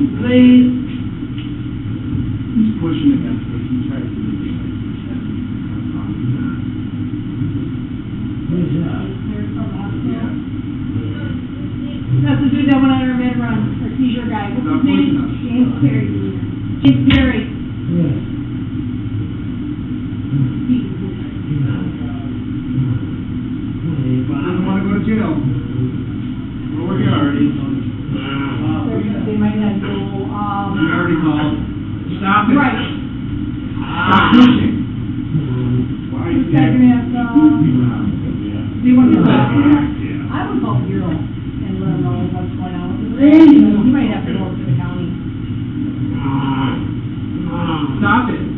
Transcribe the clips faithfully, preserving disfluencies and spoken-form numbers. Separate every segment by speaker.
Speaker 1: Please.
Speaker 2: He's pushing against it. He tries to do it. Yeah.
Speaker 3: That's the dude that went on our med run, our seizure guy. What's his name? James Perry. James Perry.
Speaker 1: Yeah.
Speaker 2: I don't want to go to jail. Well, we're here already.
Speaker 3: Uh, they might not go, um...
Speaker 2: We already called. Stop it.
Speaker 3: Right.
Speaker 2: Stop pushing. Why are you
Speaker 3: This guy gonna have, uh... do you want to go out here? I would call Bureau and let them know what's going on with it. You might have to go to the county.
Speaker 2: Stop it.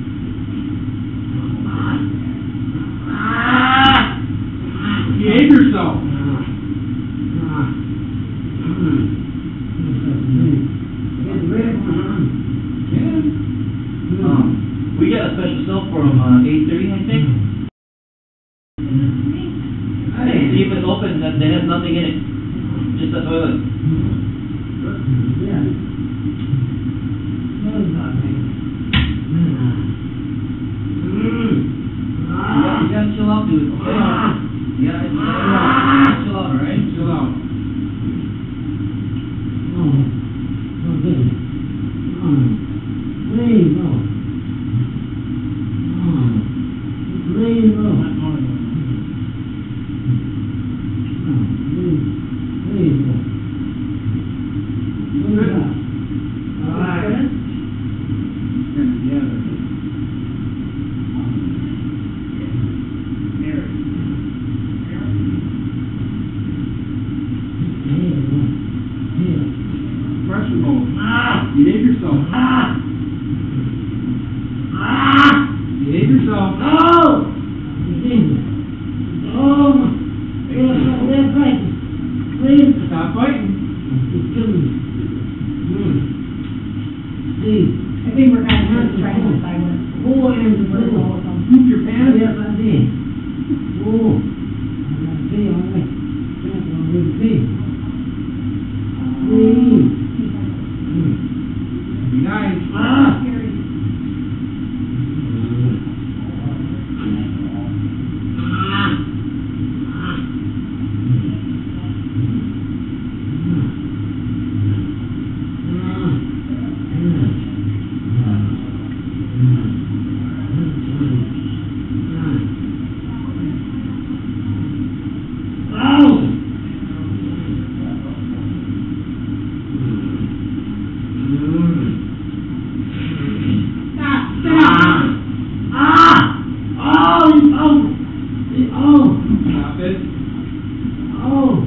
Speaker 2: Behave yourself.
Speaker 4: Um, we got a special cell for him, uh, eight thirty, I think. Hey, see if it's open, that they have nothing in it. Just a toilet.
Speaker 1: Yeah.
Speaker 4: You gotta chill out, dude. Okay? You gotta chill out. Chill out, alright?
Speaker 2: Chill out.
Speaker 1: Please, no. Please, no. Please, no. All right.
Speaker 2: Yeah. Pressure hold. Behave yourself. Behave yourself.
Speaker 1: Oh! Oh! That's right. Please.
Speaker 2: Stop fighting.
Speaker 1: Please.
Speaker 3: I think we're kind of hurt trying to decide what.
Speaker 1: Oh, and
Speaker 3: What is all of them?
Speaker 2: Keep your pants.
Speaker 1: Yes, I did. Oh. I'm going to see, all right. That's what I'm going to see. Please.
Speaker 2: Be nice.
Speaker 1: Ah!
Speaker 2: Stop it.
Speaker 1: Oh.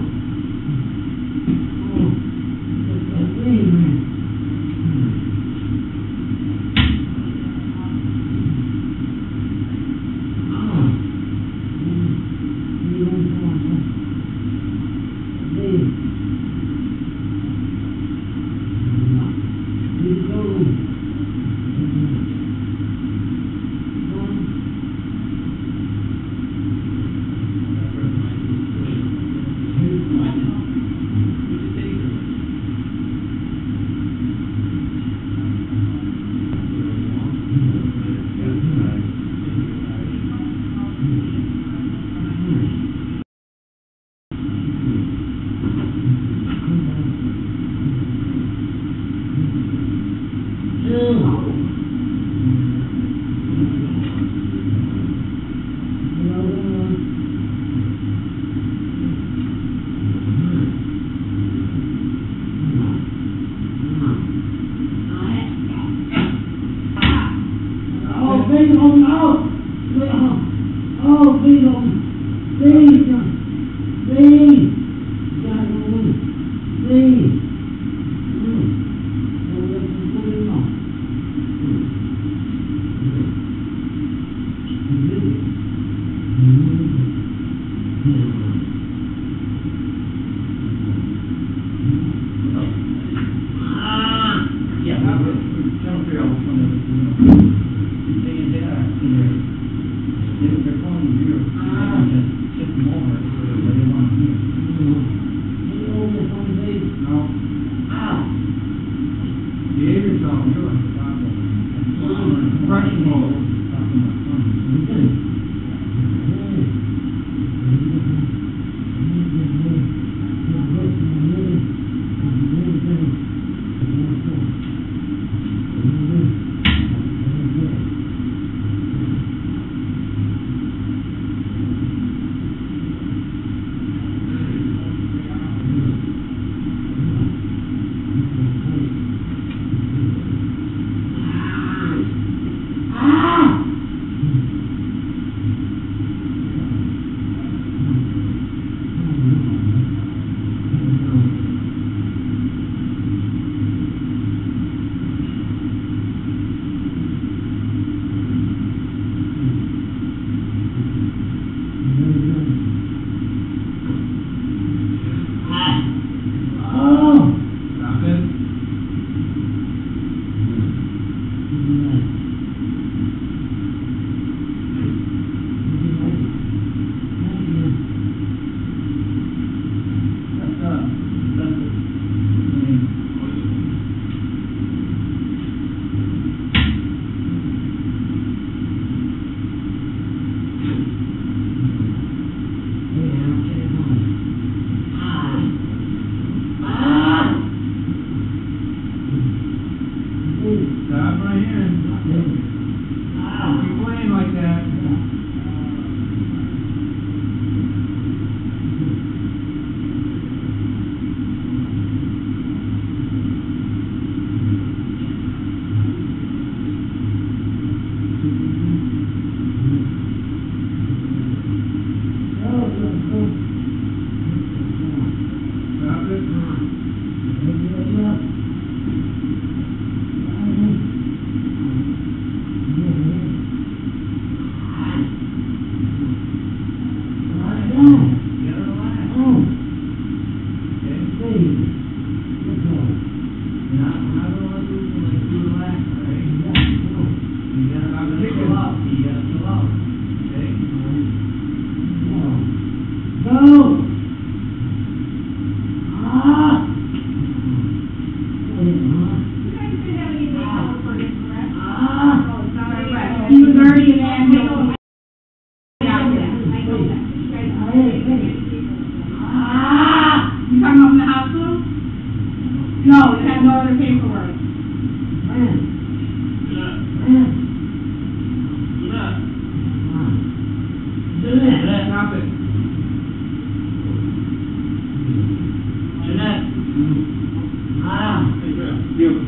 Speaker 1: Oh. Amen. Please, oh no! Oh, please, oh, please, please, God, please, don't let them put it on.
Speaker 4: Yeah, I was trying to figure out which one it was. They they are either they they're calling you here, they just ship them over, but they want them here.
Speaker 1: You know this one, please?
Speaker 4: No.
Speaker 1: Ah!
Speaker 4: Behavior's all new, I forgot about it. Fresh mode. Talking to my son. Stop right here. Don't keep playing like that. Stop it.
Speaker 3: He was already in ambulance. You talking about in the hospital? No, it had no other paperwork.
Speaker 4: Stop it.
Speaker 1: Jeanette. Ah.
Speaker 2: You.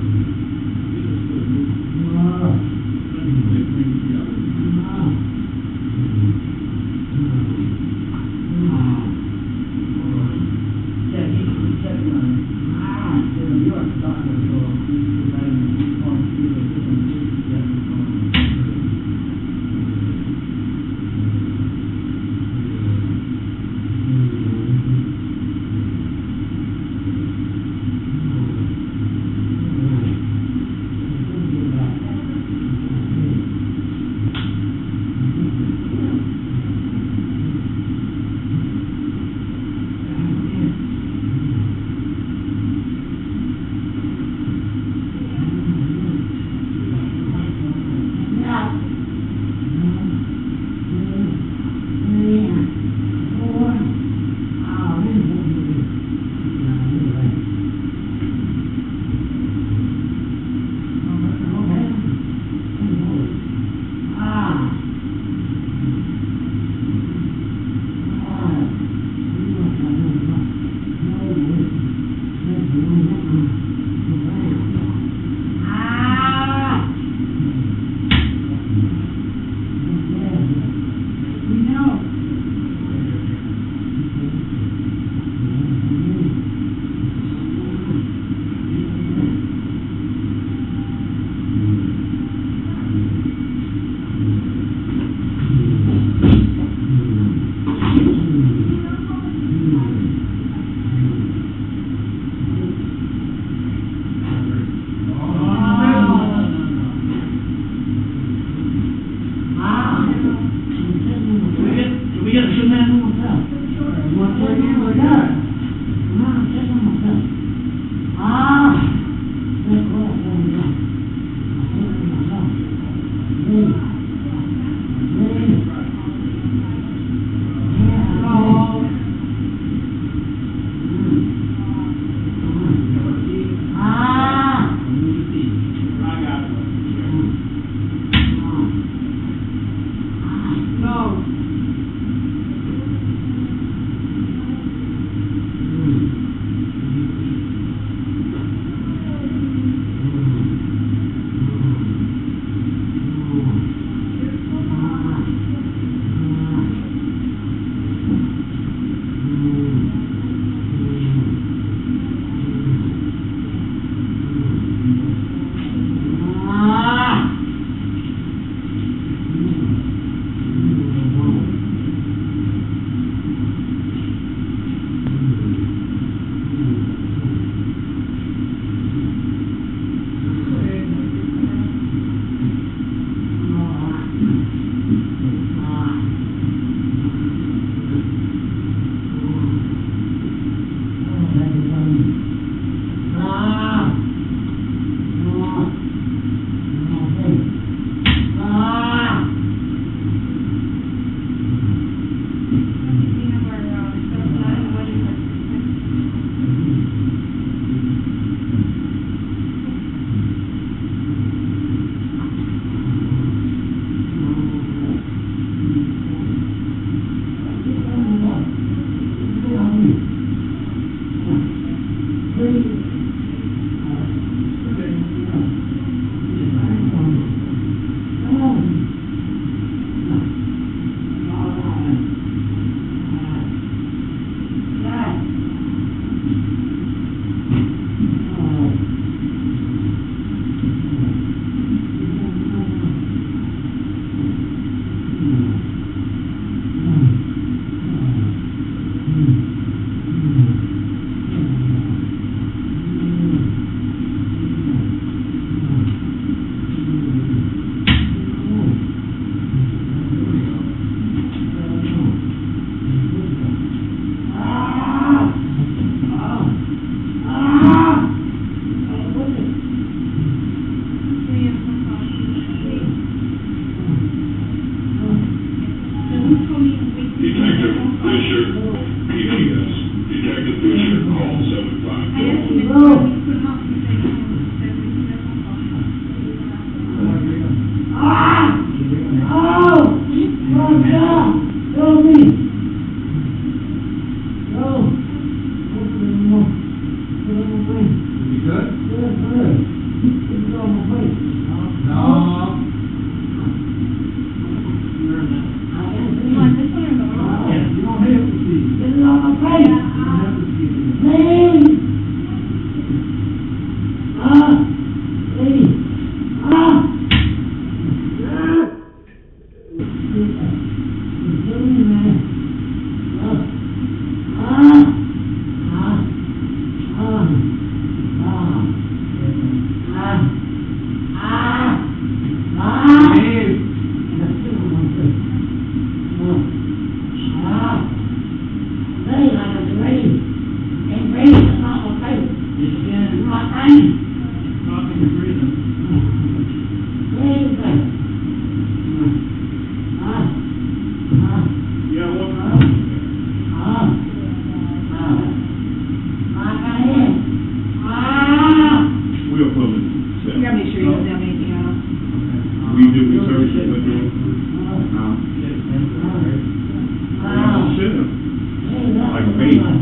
Speaker 5: Like a baby.